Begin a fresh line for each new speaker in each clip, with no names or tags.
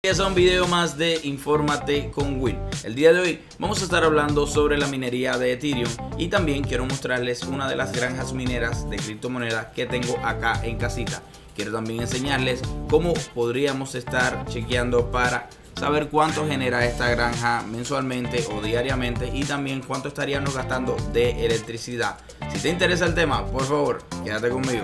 Es un video más de Infórmate con Will. El día de hoy vamos a estar hablando sobre la minería de Ethereum y también quiero mostrarles una de las granjas mineras de criptomonedas que tengo acá en casita. Quiero también enseñarles cómo podríamos estar chequeando para saber cuánto genera esta granja mensualmente o diariamente y también cuánto estaríamos gastando de electricidad. Si te interesa el tema, por favor, quédate conmigo.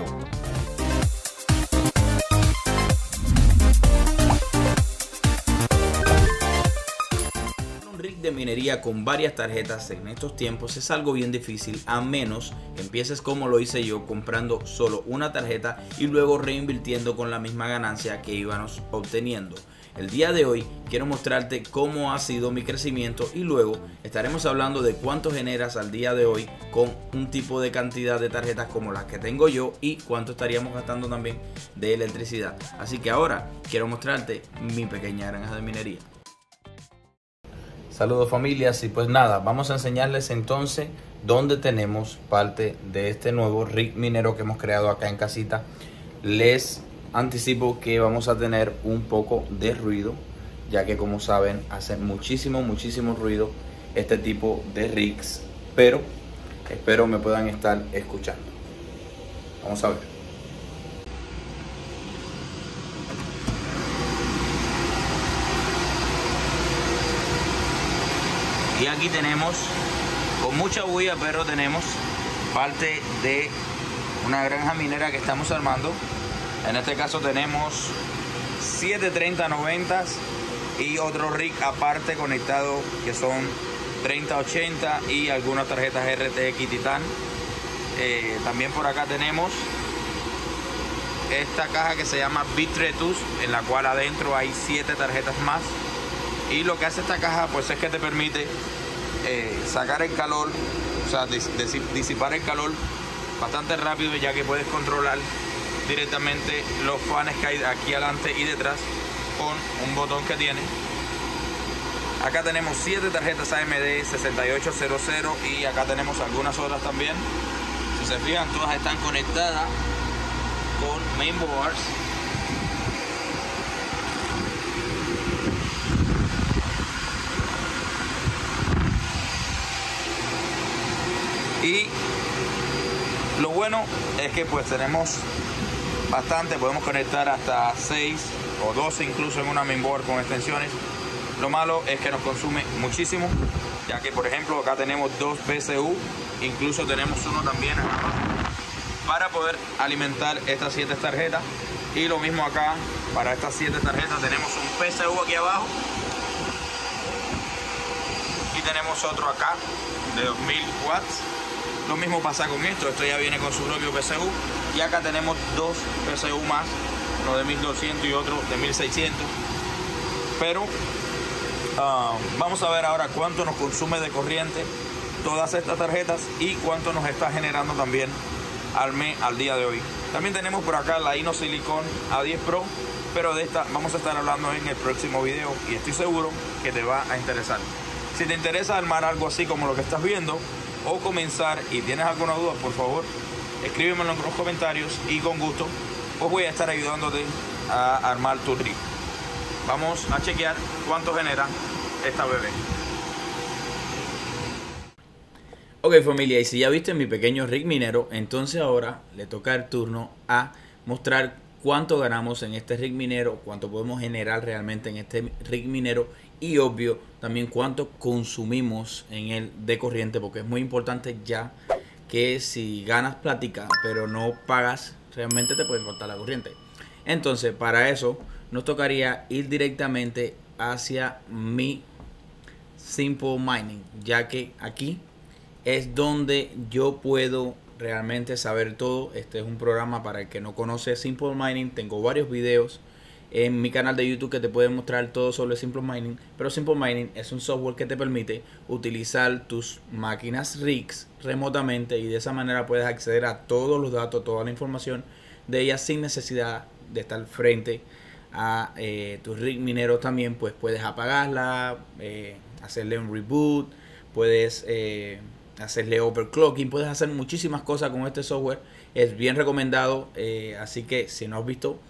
De minería con varias tarjetas en estos tiempos es algo bien difícil, a menos que empieces como lo hice yo, comprando solo una tarjeta y luego reinvirtiendo con la misma ganancia que íbamos obteniendo. El día de hoy quiero mostrarte cómo ha sido mi crecimiento y luego estaremos hablando de cuánto generas al día de hoy con un tipo de cantidad de tarjetas como las que tengo yo y cuánto estaríamos gastando también de electricidad. Así que ahora quiero mostrarte mi pequeña granja de minería. Saludos familias, y pues nada, vamos a enseñarles entonces dónde tenemos parte de este nuevo rig minero que hemos creado acá en casita. Les anticipo que vamos a tener un poco de ruido, ya que como saben hace muchísimo ruido este tipo de rigs, pero espero me puedan estar escuchando. Vamos a ver. Y aquí tenemos, con mucha bulla, pero tenemos parte de una granja minera que estamos armando. En este caso tenemos 7 3090 y otro rig aparte conectado que son 3080 y algunas tarjetas RTX Titan. También por acá tenemos esta caja que se llama Bitretus, en la cual adentro hay 7 tarjetas más. Y lo que hace esta caja pues es que te permite sacar el calor, o sea, disipar el calor bastante rápido, ya que puedes controlar directamente los fans que hay aquí adelante y detrás con un botón que tiene. Acá tenemos 7 tarjetas AMD 6800 y acá tenemos algunas otras también. Si se fijan, todas están conectadas con mainboards. Y lo bueno es que pues tenemos bastante, podemos conectar hasta 6 o 12 incluso en una mainboard con extensiones. Lo malo es que nos consume muchísimo, ya que por ejemplo acá tenemos 2 PSU, incluso tenemos uno también para poder alimentar estas 7 tarjetas. Y lo mismo acá, para estas 7 tarjetas tenemos un PSU aquí abajo y tenemos otro acá de 2000 watts. Lo mismo pasa con esto ya viene con su propio PSU. Y acá tenemos 2 PSU más, uno de 1200 y otro de 1600. Pero vamos a ver ahora cuánto nos consume de corriente todas estas tarjetas y cuánto nos está generando también al mes, al día de hoy. También tenemos por acá la Inosilicon A10 Pro, pero de esta vamos a estar hablando en el próximo video y estoy seguro que te va a interesar. Si te interesa armar algo así como lo que estás viendo o comenzar y tienes alguna duda, por favor escríbemelo en los comentarios y con gusto pues voy a estar ayudándote a armar tu rig. Vamos a chequear cuánto genera esta bebé. Ok familia, y si ya viste mi pequeño rig minero, entonces ahora le toca el turno a mostrar cuánto ganamos en este rig minero, cuánto podemos generar realmente en este rig minero y obvio también cuánto consumimos en el de corriente, porque es muy importante, ya que si ganas plática pero no pagas, realmente te pueden cortar la corriente. Entonces para eso nos tocaría ir directamente hacia mi Simple Mining, ya que aquí es donde yo puedo realmente saber todo. Este es un programa para el que no conoce Simple Mining. Tengo varios videos en mi canal de YouTube que te pueden mostrar todo sobre Simple Mining, pero Simple Mining es un software que te permite utilizar tus máquinas rigs remotamente y de esa manera puedes acceder a todos los datos, toda la información de ellas sin necesidad de estar frente a tus rig mineros. También pues puedes apagarla, hacerle un reboot, puedes hacerle overclocking, puedes hacer muchísimas cosas con este software. Es bien recomendado, así que si no has visto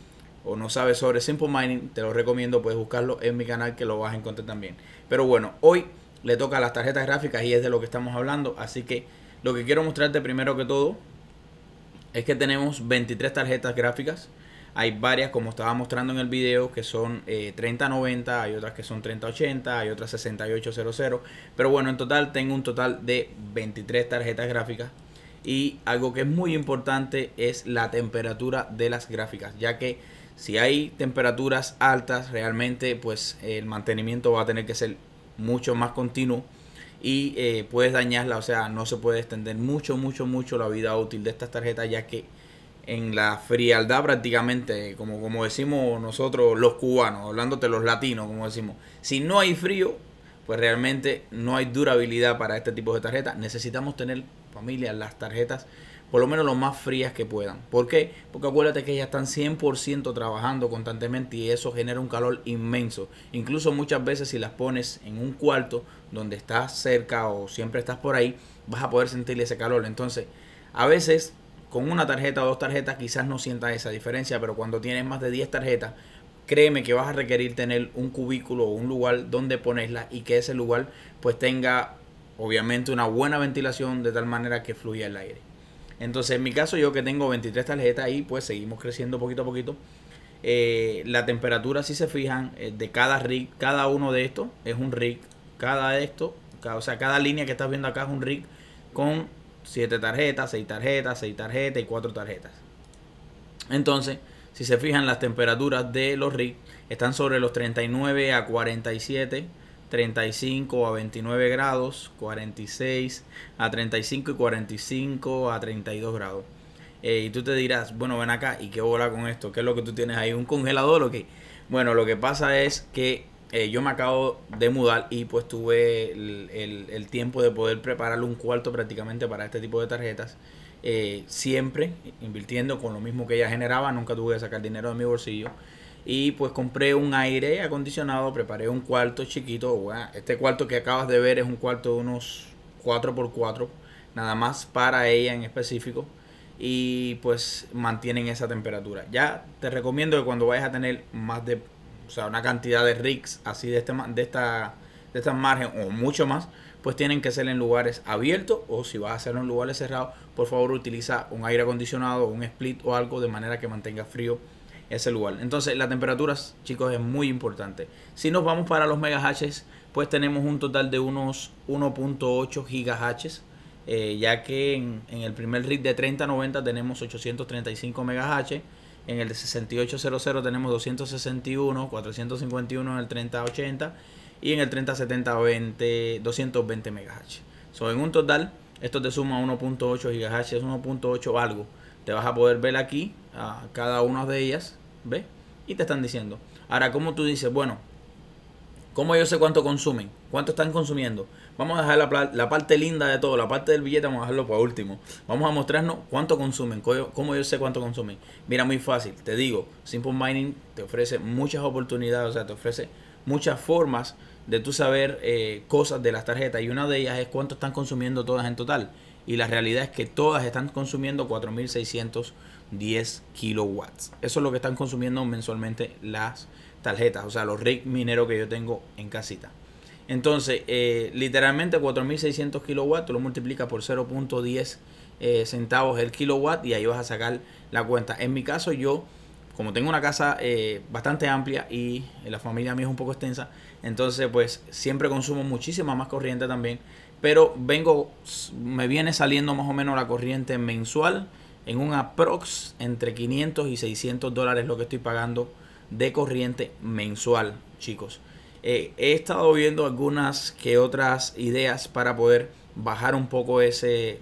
o no sabes sobre Simple Mining, te lo recomiendo, puedes buscarlo en mi canal que lo vas a encontrar también. Pero bueno, hoy le toca a las tarjetas gráficas y es de lo que estamos hablando, así que lo que quiero mostrarte primero que todo es que tenemos 23 tarjetas gráficas. Hay varias, como estaba mostrando en el video, que son 3090, hay otras que son 3080, hay otras 6800. Pero bueno, en total tengo un total de 23 tarjetas gráficas. Y algo que es muy importante es la temperatura de las gráficas, ya que si hay temperaturas altas, realmente pues el mantenimiento va a tener que ser mucho más continuo y puedes dañarla, o sea, no se puede extender mucho la vida útil de estas tarjetas, ya que en la frialdad prácticamente, como decimos nosotros los cubanos, hablándote los latinos, como decimos, si no hay frío, pues realmente no hay durabilidad para este tipo de tarjetas. Necesitamos tener, familia, las tarjetas por lo menos lo más frías que puedan. ¿Por qué? Porque acuérdate que ellas están 100% trabajando constantemente y eso genera un calor inmenso. Incluso muchas veces si las pones en un cuarto donde estás cerca o siempre estás por ahí, vas a poder sentir ese calor. Entonces, a veces con una tarjeta o dos tarjetas quizás no sientas esa diferencia, pero cuando tienes más de 10 tarjetas, créeme que vas a requerir tener un cubículo o un lugar donde ponerla y que ese lugar pues tenga obviamente una buena ventilación de tal manera que fluya el aire. Entonces en mi caso, yo que tengo 23 tarjetas y pues seguimos creciendo poquito a poquito. La temperatura, si se fijan, de cada rig, cada uno de estos es un rig. O sea, cada línea que estás viendo acá es un rig con 7 tarjetas, 6 tarjetas, 6 tarjetas y 4 tarjetas. Entonces, si se fijan, las temperaturas de los rigs están sobre los 39 a 47, 35 a 29 grados, 46 a 35 y 45 a 32 grados. Y tú te dirás, bueno, ven acá, ¿y qué bola con esto? ¿Qué es lo que tú tienes ahí? ¿Un congelador o qué? Bueno, lo que pasa es que yo me acabo de mudar y pues tuve el tiempo de poder preparar un cuarto prácticamente para este tipo de tarjetas. Siempre invirtiendo con lo mismo que ella generaba, nunca tuve que sacar dinero de mi bolsillo. Y pues compré un aire acondicionado, preparé un cuarto chiquito. Bueno, este cuarto que acabas de ver es un cuarto de unos 4x4, nada más para ella en específico. Y pues mantienen esa temperatura. Ya te recomiendo que cuando vayas a tener más de, o sea, una cantidad de rigs así de esta margen o mucho más, pues tienen que ser en lugares abiertos, o si vas a hacerlo en lugares cerrados, por favor utiliza un aire acondicionado, un split o algo de manera que mantenga frío ese lugar. Entonces la temperatura, chicos, es muy importante. Si nos vamos para los megahashes, pues tenemos un total de unos 1.8 gigahashes, ya que en el primer rig de 3090 tenemos 835 megahashes, en el de 6800 tenemos 261, 451 en el 3080 y en el 3070 220 megahashes. En un total, esto te suma 1.8 gigahashes, 1.8 algo. Te vas a poder ver aquí a cada una de ellas, ¿ves? Y te están diciendo. Ahora, como tú dices, bueno, ¿cómo yo sé cuánto consumen? ¿Cuánto están consumiendo? Vamos a dejar la parte linda de todo, la parte del billete, vamos a dejarlo para último. Vamos a mostrarnos cuánto consumen, cómo yo sé cuánto consumen. Mira, muy fácil, te digo, Simple Mining te ofrece muchas oportunidades, o sea, te ofrece muchas formas de tú saber cosas de las tarjetas. Y una de ellas es cuánto están consumiendo todas en total. Y la realidad es que todas están consumiendo 4610 kilowatts. Eso es lo que están consumiendo mensualmente las tarjetas, o sea, los rigs mineros que yo tengo en casita. Entonces, literalmente 4600 kilowatts, tú lo multiplicas por 0.10 centavos el kilowatt y ahí vas a sacar la cuenta. En mi caso, yo, como tengo una casa bastante amplia y la familia mía es un poco extensa, entonces pues siempre consumo muchísima más corriente también. Pero me viene saliendo más o menos la corriente mensual en un aprox entre 500 y 600 dólares lo que estoy pagando de corriente mensual, chicos. He estado viendo algunas que otras ideas para poder bajar un poco ese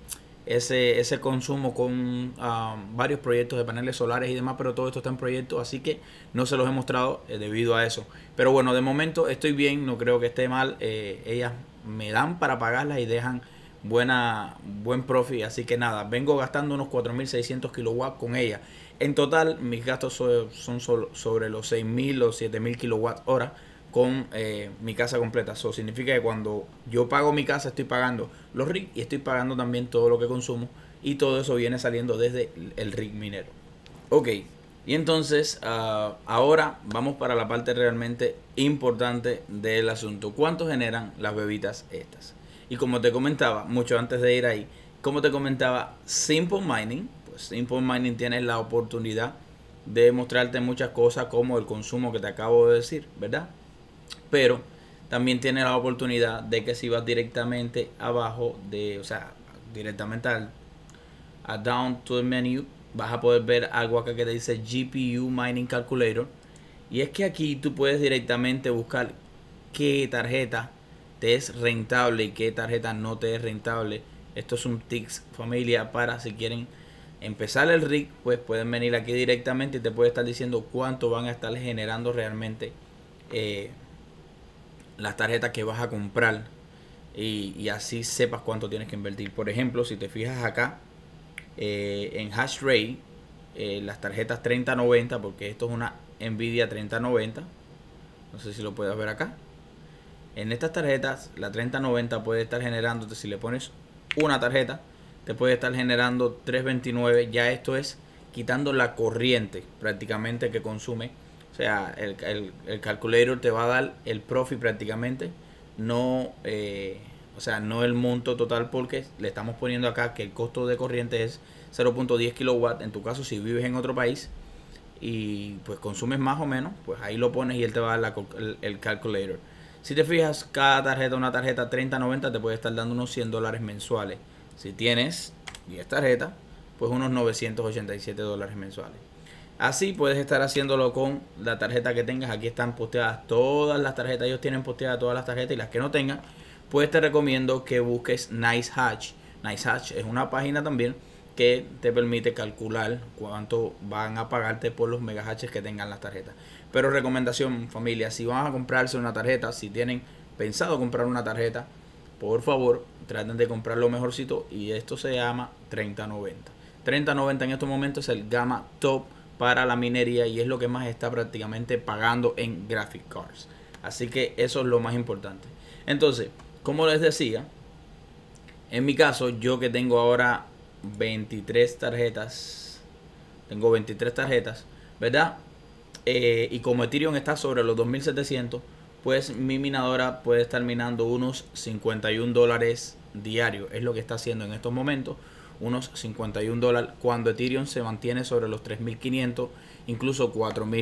consumo con varios proyectos de paneles solares y demás, pero todo esto está en proyecto, así que no se los he mostrado debido a eso. Pero bueno, de momento estoy bien, no creo que esté mal. Ellas me dan para pagarlas y dejan buen profit, así que nada, vengo gastando unos 4600 kilowatts con ella. En total mis gastos son sobre los 6000 o 7000 kilowatts hora con mi casa completa. Eso significa que cuando yo pago mi casa estoy pagando los rigs y estoy pagando también todo lo que consumo, y todo eso viene saliendo desde el rig minero. Ok, Y entonces ahora vamos para la parte realmente importante del asunto. ¿Cuánto generan las bebidas estas? Y como te comentaba, mucho antes de ir ahí, como te comentaba, Simple Mining, pues Simple Mining tiene la oportunidad de mostrarte muchas cosas como el consumo que te acabo de decir, ¿verdad? Pero también tiene la oportunidad de que si vas directamente abajo de, o sea, directamente a down to the menu, vas a poder ver algo acá que te dice GPU Mining Calculator. Y es que aquí tú puedes directamente buscar qué tarjeta te es rentable y qué tarjeta no te es rentable. Esto es un tips familia para si quieren empezar el rig, pues pueden venir aquí directamente y te puede estar diciendo cuánto van a estar generando realmente las tarjetas que vas a comprar y así sepas cuánto tienes que invertir. Por ejemplo, si te fijas acá en hash rate, las tarjetas 3090, porque esto es una Nvidia 3090, no sé si lo puedes ver acá. En estas tarjetas, la 3090 puede estar generando, si le pones una tarjeta, te puede estar generando 329. Ya esto es quitando la corriente prácticamente que consume. O sea, el calculator te va a dar el profit prácticamente, no, o sea, no el monto total, porque le estamos poniendo acá que el costo de corriente es 0.10 kilowatts. En tu caso, si vives en otro país y pues consumes más o menos, pues ahí lo pones y él te va a dar el calculator. Si te fijas, cada tarjeta, una tarjeta 3090 te puede estar dando unos $100 mensuales. Si tienes 10 tarjetas, pues unos $987 mensuales. Así puedes estar haciéndolo con la tarjeta que tengas. Aquí están posteadas todas las tarjetas. Ellos tienen posteadas todas las tarjetas, y las que no tengan, pues te recomiendo que busques NiceHash. NiceHash es una página también que te permite calcular cuánto van a pagarte por los megahashes que tengan las tarjetas. Pero recomendación, familia, si van a comprarse una tarjeta, si tienen pensado comprar una tarjeta, por favor traten de comprar lo mejorcito, y esto se llama 3090. 3090 en estos momentos es el gama top para la minería y es lo que más está prácticamente pagando en graphic cards. Así que eso es lo más importante. Entonces, como les decía, en mi caso, yo que tengo ahora 23 tarjetas, tengo 23 tarjetas, ¿verdad? Y como Ethereum está sobre los 2700, pues mi minadora puede estar minando unos $51 diarios. Es lo que está haciendo en estos momentos, unos $51, cuando Ethereum se mantiene sobre los 3500, incluso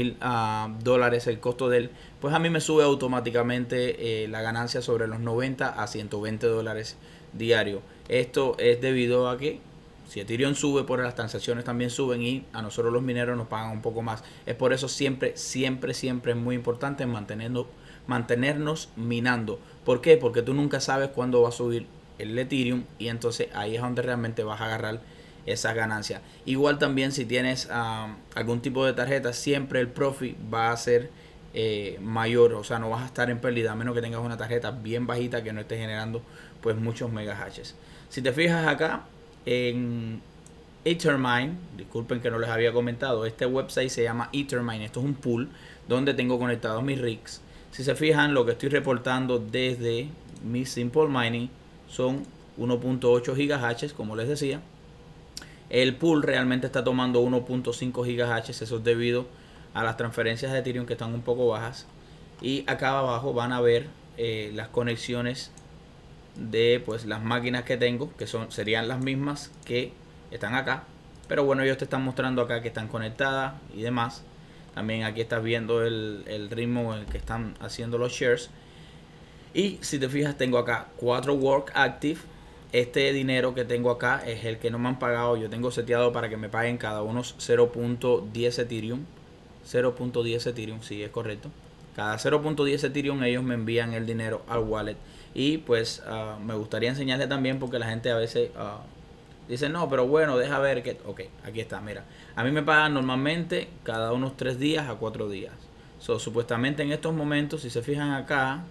$4000 el costo de él. Pues a mí me sube automáticamente la ganancia sobre los 90 a $120 diario. Esto es debido a que si Ethereum sube, por las transacciones también suben, y a nosotros los mineros nos pagan un poco más. Es por eso siempre es muy importante mantenernos minando. ¿Por qué? Porque tú nunca sabes cuándo va a subir el Ethereum, y entonces ahí es donde realmente vas a agarrar esas ganancias. Igual también si tienes algún tipo de tarjeta, siempre el profit va a ser mayor, o sea, no vas a estar en pérdida a menos que tengas una tarjeta bien bajita que no esté generando pues muchos megahashes. Si te fijas acá en Ethermine, disculpen que no les había comentado, este website se llama Ethermine. Esto es un pool donde tengo conectados mis rigs. Si se fijan, lo que estoy reportando desde mi Simple Mining son 1.8 gigahashes, como les decía. El pool realmente está tomando 1.5 gigahashes. Eso es debido a las transferencias de Ethereum que están un poco bajas. Y acá abajo van a ver las conexiones de pues las máquinas que tengo, que serían las mismas que están acá, pero bueno, ellos te están mostrando acá que están conectadas y demás. También aquí estás viendo el ritmo en el que están haciendo los shares. Y si te fijas, tengo acá 4 work active. Este dinero que tengo acá es el que no me han pagado. Yo tengo seteado para que me paguen cada uno 0.10 Ethereum. 0.10 Ethereum, sí, es correcto. Cada 0.10 Ethereum ellos me envían el dinero al wallet. Y pues me gustaría enseñarles también, porque la gente a veces dice, no, pero bueno, deja ver que... Ok, aquí está, mira. A mí me pagan normalmente cada unos 3 días a 4 días. Supuestamente en estos momentos, si se fijan acá,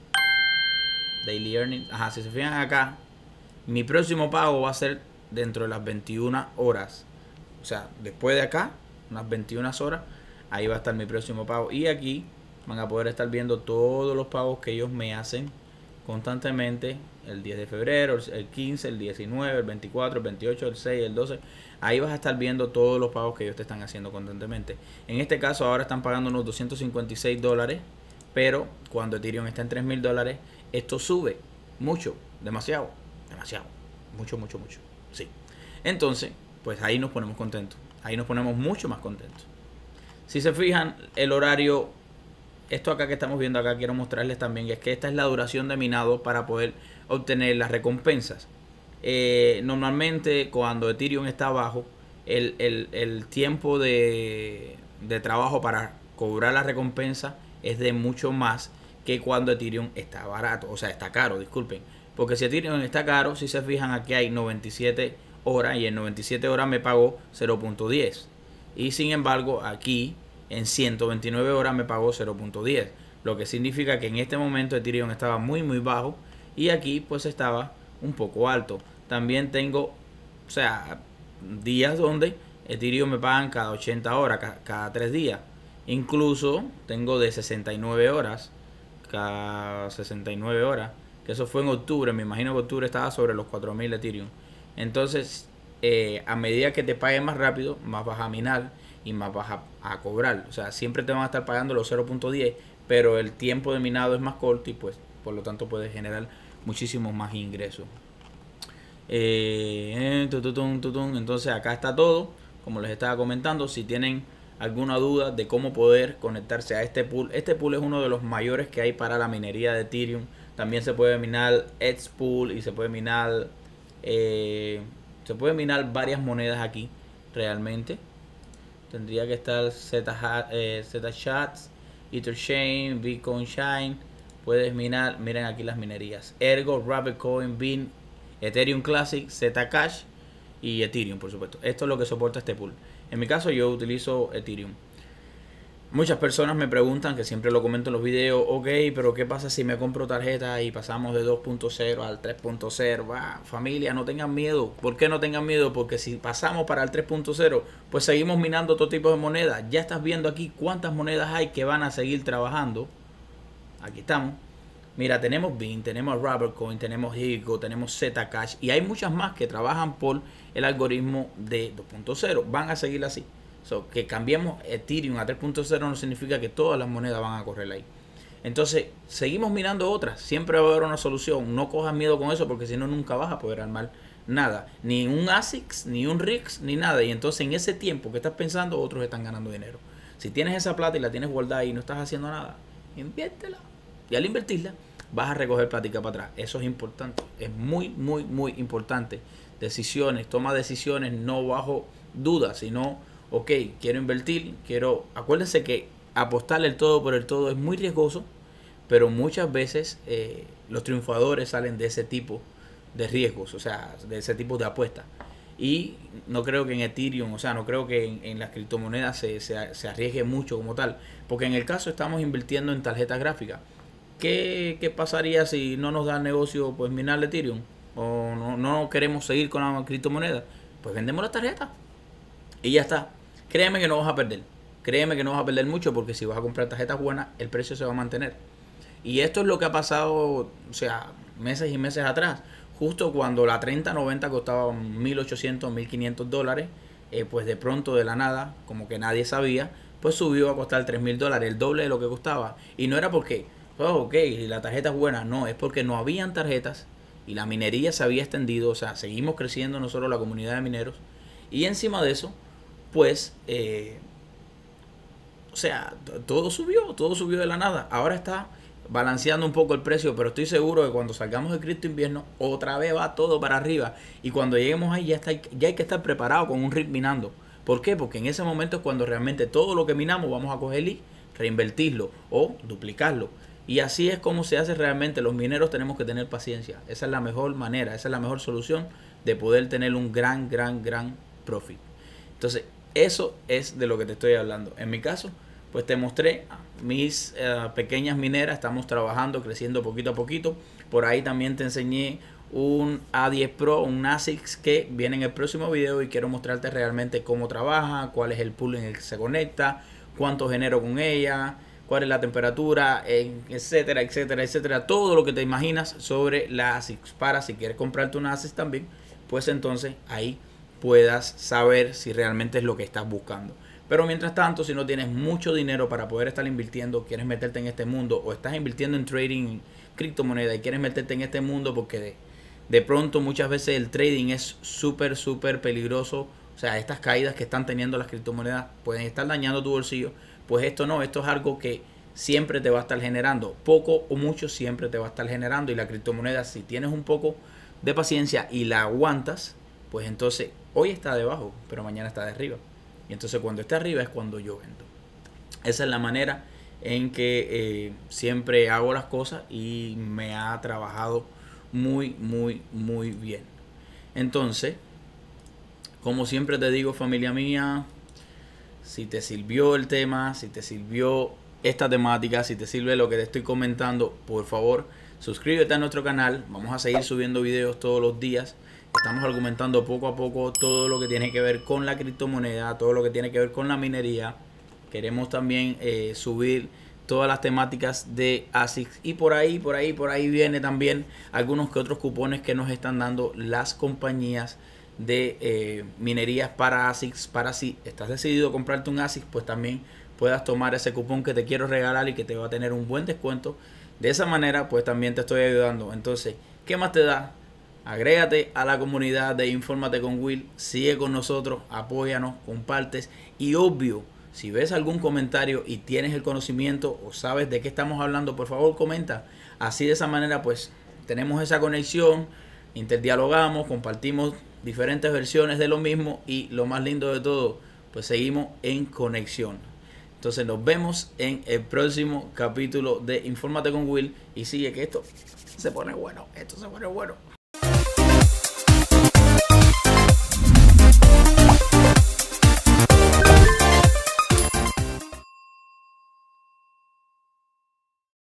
Daily Earnings, ajá, si se fijan acá, mi próximo pago va a ser dentro de las 21 horas. O sea, después de acá, unas 21 horas, ahí va a estar mi próximo pago. Y aquí van a poder estar viendo todos los pagos que ellos me hacen constantemente el 10 de febrero, el 15, el 19, el 24, el 28, el 6, el 12. Ahí vas a estar viendo todos los pagos que ellos te están haciendo constantemente. En este caso ahora están pagando unos $256, pero cuando Ethereum está en $3,000, esto sube mucho, demasiado, mucho, sí. Entonces, pues ahí nos ponemos contentos, ahí nos ponemos mucho más contentos. Si se fijan, el horario, esto acá que estamos viendo acá, quiero mostrarles también, es que esta es la duración de minado para poder obtener las recompensas. Normalmente cuando Ethereum está bajo, el tiempo de trabajo para cobrar la recompensa es de mucho más que cuando Ethereum está barato, o sea, está caro, disculpen. Porque si Ethereum está caro, si se fijan, aquí hay 97 horas y en 97 horas me pagó 0.10. Y sin embargo, aquí en 129 horas me pagó 0.10. Lo que significa que en este momento Ethereum estaba muy bajo y aquí pues estaba un poco alto. También tengo, o sea, días donde Ethereum me pagan cada 80 horas, cada 3 días. Incluso tengo de 69 horas, cada 69 horas, que eso fue en octubre. Me imagino que octubre estaba sobre los 4.000 Ethereum. Entonces, a medida que te paguen más rápido, más vas a minar y más vas a cobrar. O sea, siempre te van a estar pagando los 0.10, pero el tiempo de minado es más corto y pues por lo tanto puedes generar muchísimos más ingresos. Entonces acá está todo, como les estaba comentando. Si tienen alguna duda de cómo poder conectarse a este pool es uno de los mayores que hay para la minería de Ethereum. También se puede minar Xpool y se puede minar varias monedas aquí. Realmente tendría que estar Zshares, Etherchain, Bitcoin Shine. Puedes minar, miren aquí las minerías: Ergo, Rapidcoin, Bean, Ethereum Classic, Zcash y Ethereum, por supuesto. Esto es lo que soporta este pool. En mi caso yo utilizo Ethereum. Muchas personas me preguntan, que siempre lo comento en los videos: ok, pero ¿qué pasa si me compro tarjeta y pasamos de 2.0 al 3.0? Familia, no tengan miedo. ¿Por qué no tengan miedo? Porque si pasamos para el 3.0, pues seguimos minando todo tipo de monedas. Ya estás viendo aquí cuántas monedas hay que van a seguir trabajando. Aquí estamos. Mira, tenemos Bean, tenemos Rapidcoin, tenemos Ergo, tenemos Zcash y hay muchas más que trabajan por el algoritmo de 2.0. Van a seguir así. Que cambiemos Ethereum a 3.0 no significa que todas las monedas van a correr ahí. Entonces, seguimos mirando otras. Siempre va a haber una solución. No cojas miedo con eso, porque si no, nunca vas a poder armar nada. Ni un ASICS, ni un RIX, ni nada. Y entonces, en ese tiempo que estás pensando, otros están ganando dinero. Si tienes esa plata y la tienes guardada y no estás haciendo nada, inviértela. Y al invertirla, vas a recoger plática para atrás. Eso es importante. Es muy importante. Decisiones, toma decisiones no bajo dudas, sino, ok, quiero invertir, acuérdense que apostarle el todo por el todo es muy riesgoso, pero muchas veces los triunfadores salen de ese tipo de riesgos, o sea, de ese tipo de apuestas. Y no creo que en Ethereum, o sea, no creo que en las criptomonedas se arriesgue mucho como tal, porque en el caso estamos invirtiendo en tarjetas gráficas. ¿Qué pasaría si no nos da negocio pues minar Ethereum? O no queremos seguir con la criptomoneda, pues vendemos las tarjetas y ya está. Créeme que no vas a perder. Créeme que no vas a perder mucho, porque si vas a comprar tarjetas buenas, el precio se va a mantener. Y esto es lo que ha pasado, o sea, meses y meses atrás. Justo cuando la 3090 costaba $1.800, $1.500, pues de pronto, de la nada, como que nadie sabía, pues subió a costar $3.000, el doble de lo que costaba. Y no era porque, ok, la tarjeta es buena, no, es porque no habían tarjetas y la minería se había extendido. O sea, seguimos creciendo nosotros, la comunidad de mineros. Y encima de eso, pues, o sea, todo subió de la nada. Ahora está balanceando un poco el precio, pero estoy seguro que cuando salgamos de cripto invierno, otra vez va todo para arriba. Y cuando lleguemos ahí, ya hay que estar preparado con un rig minando. ¿Por qué? Porque en ese momento es cuando realmente todo lo que minamos vamos a coger y reinvertirlo o duplicarlo. Y así es como se hace realmente. Los mineros tenemos que tener paciencia. Esa es la mejor manera, esa es la mejor solución de poder tener un gran profit. Entonces, eso es de lo que te estoy hablando. En mi caso, pues te mostré mis pequeñas mineras. Estamos trabajando, creciendo poquito a poquito. Por ahí también te enseñé un A10 Pro, un ASICS, que viene en el próximo video, y quiero mostrarte realmente cómo trabaja, cuál es el pool en el que se conecta, cuánto genero con ella, cuál es la temperatura, etcétera, etcétera, etcétera. Todo lo que te imaginas sobre la ASICS, para si quieres comprarte una ASICS también, pues entonces ahí puedas saber si realmente es lo que estás buscando. Pero mientras tanto, si no tienes mucho dinero para poder estar invirtiendo, quieres meterte en este mundo, o estás invirtiendo en trading, en criptomoneda, y quieres meterte en este mundo porque de pronto muchas veces el trading es súper peligroso. O sea, estas caídas que están teniendo las criptomonedas pueden estar dañando tu bolsillo. Pues esto no, esto es algo que siempre te va a estar generando. Poco o mucho siempre te va a estar generando. Y la criptomoneda, si tienes un poco de paciencia y la aguantas, pues entonces hoy está debajo, pero mañana está de arriba. Y entonces cuando está arriba es cuando yo vendo. Esa es la manera en que siempre hago las cosas y me ha trabajado muy bien. Entonces, como siempre te digo, familia mía, si te sirvió el tema, si te sirvió esta temática, si te sirve lo que te estoy comentando, por favor, suscríbete a nuestro canal. Vamos a seguir subiendo videos todos los días. Estamos argumentando poco a poco todo lo que tiene que ver con la criptomoneda, todo lo que tiene que ver con la minería. Queremos también subir todas las temáticas de ASICS, y por ahí viene también algunos que otros cupones que nos están dando las compañías de minerías para ASICS, para si estás decidido a comprarte un ASICS, pues también puedas tomar ese cupón que te quiero regalar y que te va a tener un buen descuento. De esa manera pues también te estoy ayudando. Entonces, ¿qué más te da? Agrégate a la comunidad de Infórmate con Will, sigue con nosotros, apóyanos, compartes, y obvio, si ves algún comentario y tienes el conocimiento o sabes de qué estamos hablando, por favor comenta. Así, de esa manera pues tenemos esa conexión, interdialogamos, compartimos diferentes versiones de lo mismo, y lo más lindo de todo, pues seguimos en conexión. Entonces nos vemos en el próximo capítulo de Infórmate con Will, y sigue que esto se pone bueno, esto se pone bueno.